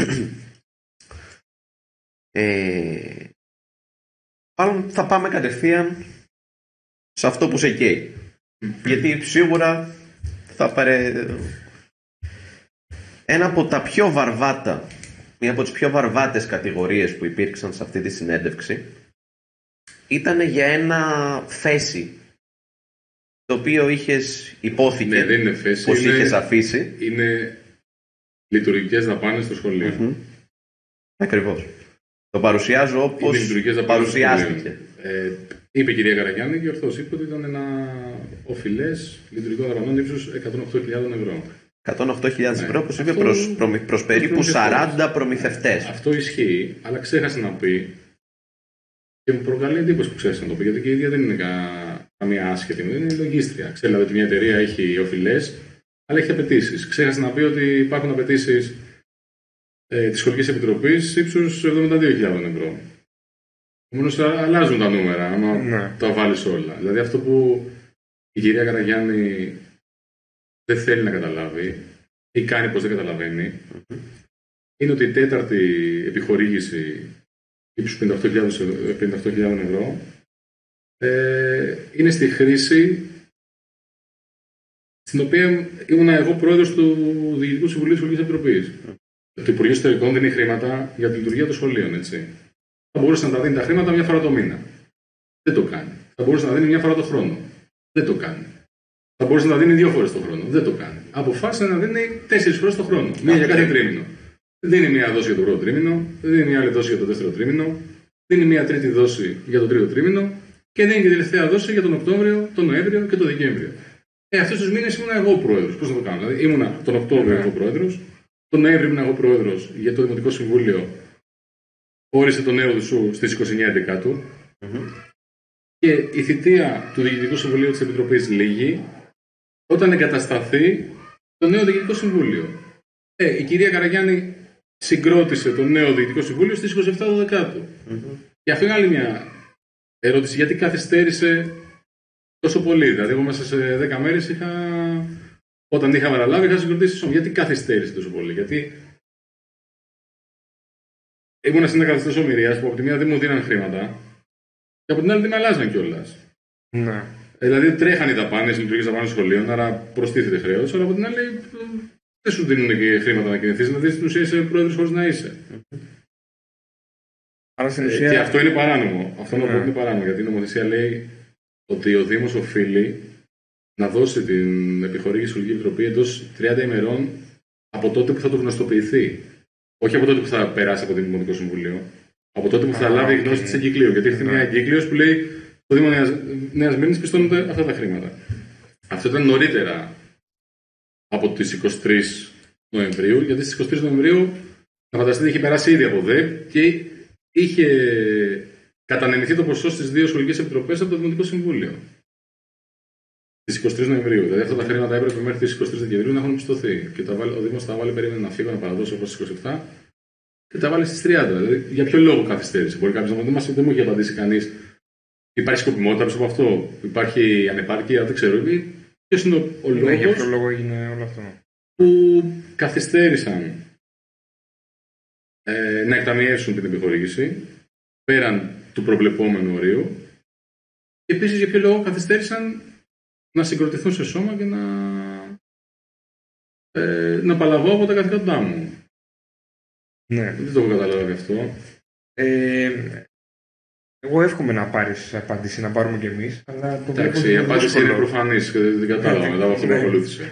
Μάλλον θα πάμε κατευθείαν σε αυτό που σε καίει. Γιατί σίγουρα θα πάρε ένα από τα πιο βαρβάτα, μία από τις πιο βαρβάτες κατηγορίες που υπήρξαν σε αυτή τη συνέντευξη ήταν για ένα θέση το οποίο υπόθηκε δεν είναι θέση, πως είχες αφήσει. Είναι λειτουργικές δαπάνες στο σχολείο. Ακριβώς. Το παρουσιάζω όπως παρουσιάστηκε. Είπε η κυρία Καραγιάννη και ορθώς είπε ότι ήταν ένα οφειλές λειτουργικών δαπανών ύψους 108.000 ευρώ. 108.000 ευρώ, όπως είπε, προς περίπου 40 προμηθευτές. Αυτό ισχύει, αλλά ξέχασε να πει και μου προκαλεί εντύπωση που ξέχασε να το πει, γιατί και η ίδια δεν είναι καμία άσχετη, είναι λογίστρια. Ξέρει δηλαδή ότι μια εταιρεία έχει οφειλές, αλλά έχει απαιτήσεις. Ξέχασε να πει ότι υπάρχουν απαιτήσεις της Σχολικής Επιτροπής ύψους 72.000 ευρώ. Επομένως αλλάζουν τα νούμερα, άμα τα βάλεις όλα. Δηλαδή αυτό που η κυρία Καραγιάννη δεν θέλει να καταλάβει ή κάνει πως δεν καταλαβαίνει, είναι ότι η τέταρτη επιχορήγηση ύψους 58.000 ευρώ είναι στη χρήση στην οποία ήμουν εγώ πρόεδρος του Διοικητικού Συμβουλίου της Σχολικής Επιτροπής. Το Υπουργείο Εσωτερικών δίνει χρήματα για τη λειτουργία των σχολείων, έτσι. Θα μπορούσε να τα δίνει τα χρήματα μια φορά το μήνα. Δεν το κάνει. Θα μπορούσε να δίνει μια φορά το χρόνο. Δεν το κάνει. Θα μπορούσε να τα δίνει 2 φορές το χρόνο. Δεν το κάνει. Αποφάσισε να δίνει 4 φορές το χρόνο. Μία για κάθε τρίμηνο. Δίνει μία δόση για το πρώτο τρίμηνο, δίνει μία άλλη δόση για το δεύτερο τρίμηνο, δίνει μία τρίτη δόση για το τρίτο τρίμηνο και δίνει και τελευταία δόση για τον Οκτώβριο, τον Νοέμβριο και τον Δεκέμβριο. Αυτούς τους μήνες ήμουν εγώ πρόεδρος. Πώς να το κάνω? Δηλαδή, ήμουνα τον Οκτώβριο εγώ πρόεδρος, τον Νοέμβριο ήμουν εγώ πρόεδρος, γιατί το Δημοτικό Συμβούλιο όρισε τον νέο του στις 29 Δεκάτου. Και η θητεία του Διοικητικού Συμβουλίου της Επιτροπής λήγει όταν εγκατασταθεί το νέο Διοικητικό Συμβούλιο. Η κυρία Καραγιάννη συγκρότησε το νέο Διοικητικό Συμβούλιο στις 27 Δεκάτου. Και αυτή είναι άλλη μια ερώτηση. Γιατί καθυστέρησε τόσο πολύ? Δηλαδή, εγώ μέσα σε 10 μέρες όταν είχα παραλάβει, είχα συγκροτήσει σώμα. Γιατί καθυστέρησε τόσο πολύ? Γιατί ήμουν σε ένα καθεστώς ομηρίας που από τη μία δεν μου δίναν χρήματα και από την άλλη δεν με αλλάζαν κιόλας. Ναι. Δηλαδή τρέχαν οι δαπάνες, οι λειτουργικές δαπάνες σχολείων, άρα προστίθεται χρέος, αλλά από την άλλη δεν σου δίνουν και χρήματα να κινηθείς, δηλαδή στην ουσία είσαι πρόεδρος χωρίς να είσαι. Άρα στην ουσία... Και αυτό είναι παράνομο. Αυτό να πω είναι παράνομο, γιατί η νομοθεσία λέει ότι ο Δήμος οφείλει να δώσει την επιχορήγηση σχολική επιτροπή εντός 30 ημερών από τότε που θα το γνωστοποιηθεί. Όχι από τότε που θα περάσει από το Δημοτικό Συμβουλίο, από τότε που θα λάβει γνώση της εγκυκλίου. Γιατί έρχεται μια εγκύκλειος που λέει το Δήμο Νέας Μήνης πιστώνονται αυτά τα χρήματα. Αυτό ήταν νωρίτερα από τις 23 Νοεμβρίου, γιατί στις 23 Νοεμβρίου να φανταστείτε είχε περάσει ήδη από ΔΕΠ και είχε κατανεμηθεί το ποσό στις 2 σχολικές επιτροπές από το Δημοτικό Συμβούλιο. Στις 23 Νοεμβρίου. Δηλαδή αυτά τα χρήματα έπρεπε μέχρι τις 23 Δεκεμβρίου να έχουν πιστωθεί. Και ο Δήμος τα βάλει, περίμενε να φύγω, να παραδώσω όπως στις 27 και τα βάλει στις 30. Δηλαδή για ποιο λόγο καθυστέρησε? Μπορεί κάποιος να μου πει, δεν μου έχει απαντήσει κανείς. Υπάρχει σκοπιμότητα πίσω από αυτό? Υπάρχει ανεπάρκεια? Δεν ξέρω. Ποιος είναι ο λόγος? Για ποιο λόγο έγινε όλο αυτό? Που καθυστέρησαν να εκταμιεύσουν την επιχορήγηση πέραν του προβλεπόμενου ορίου. Και επίσης για ποιο λόγο καθυστέρησαν να συγκροτηθούν σε σώμα και να απαλλαγώ από τα καθήκοντά μου. Ναι. Δεν το έχω καταλάβει αυτό. Εγώ εύχομαι να πάρεις απάντηση, να πάρουμε κι εμείς. Αλλά το εντάξει, η απάντηση είναι προφανής και δεν κατάλαβα μετά από αυτό που ακολούθησε.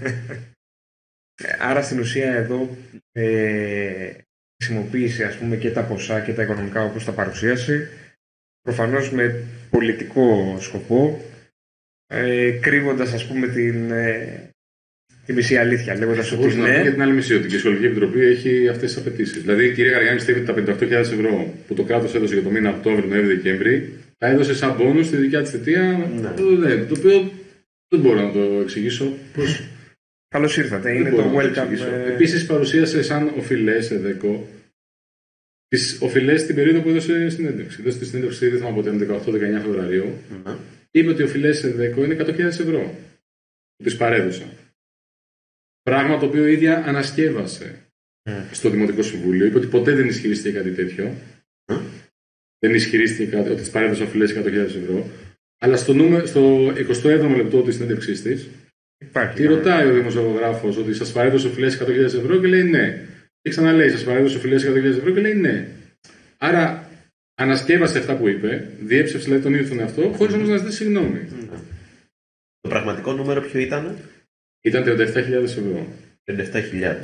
Άρα στην ουσία εδώ χρησιμοποίησε ας πούμε και τα ποσά και τα οικονομικά όπως τα παρουσίασε, προφανώς με πολιτικό σκοπό, κρύβοντας ας πούμε τη μισή αλήθεια, λέγοντας ότι ναι. Για την άλλη μισή, ότι η Σχολική Επιτροπή έχει αυτές τις απαιτήσεις. Δηλαδή η κυρία Καραγιάννη στείλει τα 58.000 ευρώ που το κράτος έδωσε για το μήνα Οκτώβριο, Νοέμβριο, Δεκέμβρη, τα έδωσε σαν πόνους στη δικιά της θητεία. Ναι. Το οποίο δεν μπορώ να το εξηγήσω. Καλώς ήρθατε, είναι το welcome. Επίσης παρουσίασε σαν οφειλές ΕΔΕΚΟ τις οφειλές την περίοδο που έδωσε συνέντευξη. Έδωσε τη συνέντευξη, δεν θυμάμαι ποτέ, 18-19 Φεβρουαρίου. Είπε ότι οι οφειλές ΕΔΕΚΟ είναι 100.000 ευρώ που τις παρέδωσα. Πράγμα το οποίο η ίδια ανασκεύασε. στο Δημοτικό Συμβούλιο. Είπε ότι ποτέ δεν ισχυρίστηκε κάτι τέτοιο. Δεν ισχυρίστηκε ότι τη παρέδωσε οφειλές 100.000 ευρώ. Αλλά στο 27ο λεπτό τη συνέντευξή τη, τη ρωτάει ο δημοσιογράφος ότι σας παρέδωσε οφειλές 100.000 ευρώ και λέει ναι. Και ξαναλέει, σας παρέδωσε οφειλές 100.000 ευρώ και λέει ναι. Άρα ανασκεύασε αυτά που είπε, διέψευσε δηλαδή τον ίδιο τον εαυτό, χωρίς όμως να ζητήσει συγγνώμη. Το πραγματικό νούμερο ποιο ήταν? Ήταν 37.000 ευρώ. 37.000.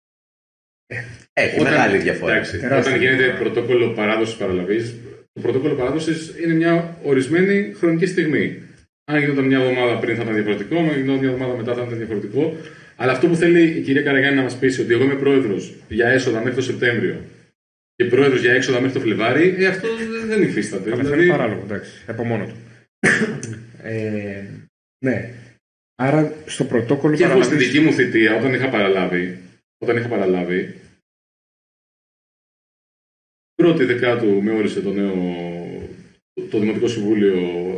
Έχει μεγάλη διαφορά. Εντάξει, όταν γίνεται πρωτόκολλο παράδοσης παραλαβής, το πρωτόκολλο παράδοσης είναι μια ορισμένη χρονική στιγμή. Αν γινόταν μια εβδομάδα πριν θα ήταν διαφορετικό, αν γινόταν μια εβδομάδα μετά θα ήταν διαφορετικό. Αλλά αυτό που θέλει η κυρία Καραγιάννη να μας πείσει, ότι εγώ είμαι πρόεδρος για έσοδα μέχρι το Σεπτέμβριο και πρόεδρος για έξοδα μέχρι το Φλεβάρι, αυτό δεν υφίσταται. Δηλαδή... είναι παράλογο, εντάξει, από μόνο του. Ναι. Άρα στο πρωτόκολλο και εγώ στη δική μου θητεία, όταν είχα παραλάβει, πρώτη Δεκάτου με όρισε το Δημοτικό Συμβούλιο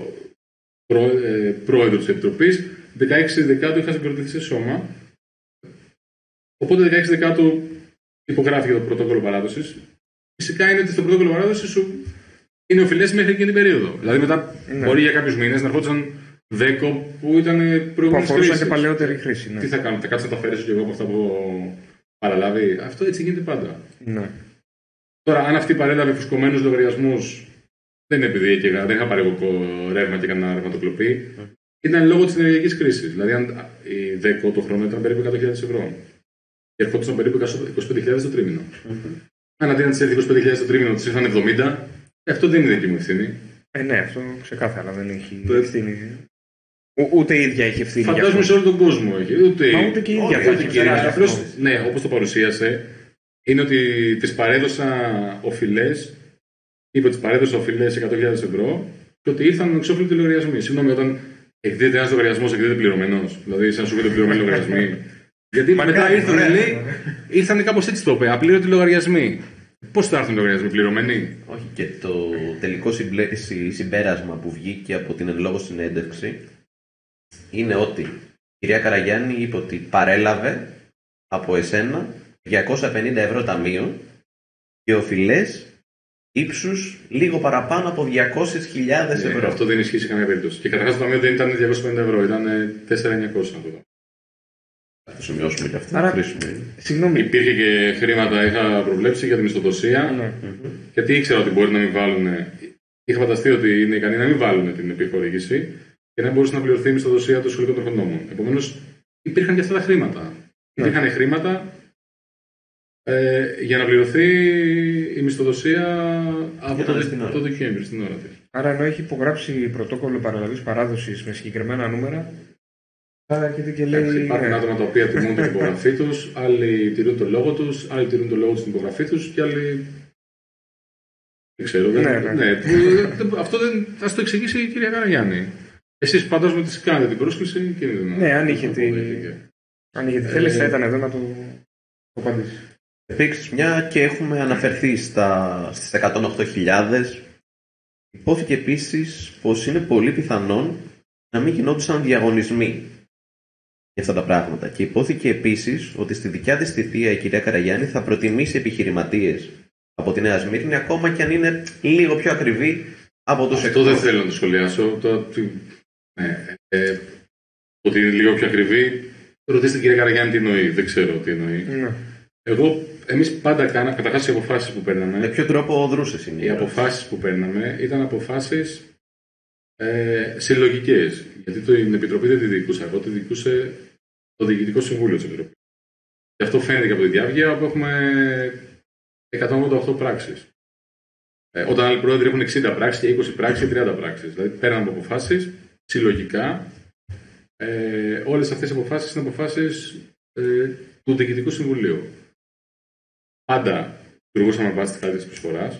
πρόεδρο της Επιτροπής, 16 Δεκάτου είχα συγκροτηθεί σε σώμα, οπότε 16 Δεκάτου υπογράφηκε το πρωτόκολλο παράδοσης. Φυσικά είναι ότι στο πρωτόκολλο παράδοσης σου είναι οφειλές μέχρι εκείνη την περίοδο. Δηλαδή μετά μπορεί για κάποιους μήνες να ερχόντουσαν δέκο που ήταν προηγούμενες χρήσεις. Και παλαιότερη χρήση. Ναι. Τι θα κάνω, θα κάτσω να τα αφαιρέσω και εγώ από αυτά που έχω παραλάβει. Αυτό έτσι γίνεται πάντα. Ναι. Τώρα, αν αυτή παρέλαβε φουσκωμένους λογαριασμούς, δεν είναι επειδή δεν είχα πάρει εγώ ρεύμα και έκανα ρευματοκλοπή. Ήταν λόγω της ενεργειακής κρίσης. Δηλαδή, αν η ΔΕΚΟ το χρόνο ήταν περίπου 100.000 ευρώ και ερχόντουσαν περίπου 25.000 το τρίμηνο. Αν αντί να της έρθει 25.000 το τρίμηνο, της ήρθαν 70, αυτό δεν είναι δική μου ευθύνη. Ναι, αυτό ξεκάθαρα δεν έχει ευθύνη. Ούτε η ίδια έχει ευθύνη. Φαντάζομαι σε όλο τον κόσμο έχει. Ούτε και η ίδια έχει. Ναι, όπως το παρουσίασε, είναι ότι της παρέδωσα οφειλές, είπε ότι της παρέδωσα οφειλές 100.000 ευρώ και ότι ήρθαν εξώφυλλοι λογαριασμοί. Συγγνώμη, όταν εκδίδεται ένας λογαριασμός, εκδίδεται πληρωμένος. Δηλαδή, σαν σου φύγεται πληρωμένοι λογαριασμοί. Γιατί μετά ήρθαν κάπως έτσι το είπε, απλήρωτοι λογαριασμοί. Πώς θα έρθουν οι λογαριασμοί πληρωμένοι? Όχι, και το τελικό συμπέρασμα που βγήκε από την εν λόγω συνέντευξη είναι ότι η κυρία Καραγιάννη είπε ότι παρέλαβε από εσένα 250 ευρώ ταμείο και οφειλές ύψους λίγο παραπάνω από 200.000 ευρώ. Αυτό δεν ισχύει σε καμία περίπτωση. Και καταρχάς το ταμείο δεν ήταν 250 ευρώ, ήταν 4.900. Θα το σημειώσουμε και αυτό. Άρα, συγγνώμη. Υπήρχε και χρήματα, είχα προβλέψει για τη μισθοδοσία. Γιατί ήξερα ότι μπορεί να μην βάλουν. Είχα φανταστεί ότι είναι ικανοί να μην βάλουν την επιχορήγηση και να μπορούσε να πληρωθεί η μισθοδοσία των σχολικών τροφοδόμων. Επομένως, υπήρχαν και αυτά τα χρήματα. Υπήρχαν χρήματα για να πληρωθεί η μισθοδοσία από το Δεκέμβρη στην ώρα της. Άρα, ενώ έχει υπογράψει πρωτόκολλο παραλαβής παράδοσης με συγκεκριμένα νούμερα. Υπάρχουν άτομα τα οποία τιμούν την υπογραφή τους, άλλοι τηρούν τον λόγο τους, άλλοι τηρούν τον λόγο τους στην υπογραφή τους και άλλοι. Δεν ξέρω. Αυτό θα το εξηγήσει η κυρία Καραγιάννη. Εσείς φαντάζομαι ότι κάνετε την πρόσκληση και ναι, αν είχε τη θέληση θα ήταν εδώ να το απαντήσει. Επίσης, μια και έχουμε αναφερθεί στις 108.000, υπόθηκε επίσης πως είναι πολύ πιθανόν να μην γινόντουσαν διαγωνισμοί για αυτά τα πράγματα. Και υπόθηκε επίσης ότι στη δικιά της θητεία η κυρία Καραγιάννη θα προτιμήσει επιχειρηματίες από τη Νέα Σμύρνη, ακόμα και αν είναι λίγο πιο ακριβή από τους εκτός. Αυτό δεν θέλω να το σχολιάσω. Ότι είναι λίγο πιο ακριβή, ρωτήστε την κυρία Καραγιάννη τι εννοεί. Δεν ξέρω τι εννοεί. Εμείς πάντα κάναμε, καταρχάς οι αποφάσεις που παίρναμε. Με ποιο τρόπο δρούσες είναι? Οι αποφάσεις που παίρναμε ήταν αποφάσεις συλλογικές. Γιατί την Επιτροπή δεν τη διοικούσα εγώ, τη διοικούσε το Διοικητικό Συμβούλιο της Επιτροπής. Και αυτό φαίνεται και από τη διάβγεια, όπου έχουμε 188 πράξεις. Όταν άλλοι πρόεδροι έχουν 60 πράξεις και 20 πράξεις και 30 πράξεις. Δηλαδή παίρναμε αποφάσεις συλλογικά. Όλες αυτές οι αποφάσεις είναι αποφάσεις του Διοικητικού Συμβουλίου. Πάντα λειτουργούσαμε βάσει τη χάρτη της προσφοράς.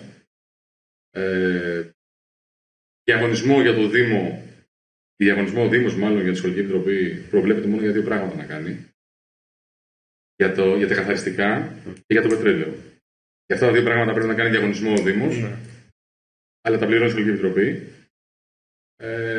Διαγωνισμό για το Δήμο. Διαγωνισμό ο Δήμος, μάλλον για τη Σχολική Επιτροπή, προβλέπεται μόνο για δύο πράγματα να κάνει. Για τα καθαριστικά και για το πετρέλαιο. Για αυτά τα δύο πράγματα πρέπει να κάνει διαγωνισμό ο Δήμος, αλλά τα πληρώνει η Σχολική Επιτροπή.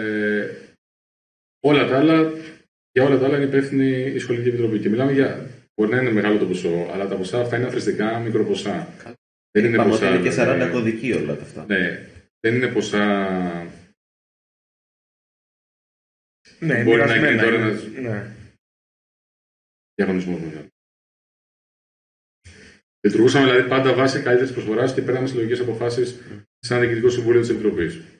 Για όλα τα άλλα είναι υπεύθυνη η Σχολική Επιτροπή. Και μιλάμε για Μπορεί να είναι μεγάλο το ποσό, αλλά τα ποσά αυτά είναι αθρηστικά μικροποσά. Δεν είναι Είπαμε ποσά. ότι είναι και 40 δηλαδή, κωδικοί όλα αυτά. ναι, δεν είναι ποσά. Ναι, Μπορεί να μοιρασμένα γίνει τώρα είναι. ένας Ναι. διαγωνισμός μεγάλο. Λειτουργούσαμε δηλαδή πάντα βάσει καλύτερη προσφορά και παίρναμε συλλογικές αποφάσεις σαν διοικητικό συμβούλιο της Επιτροπής.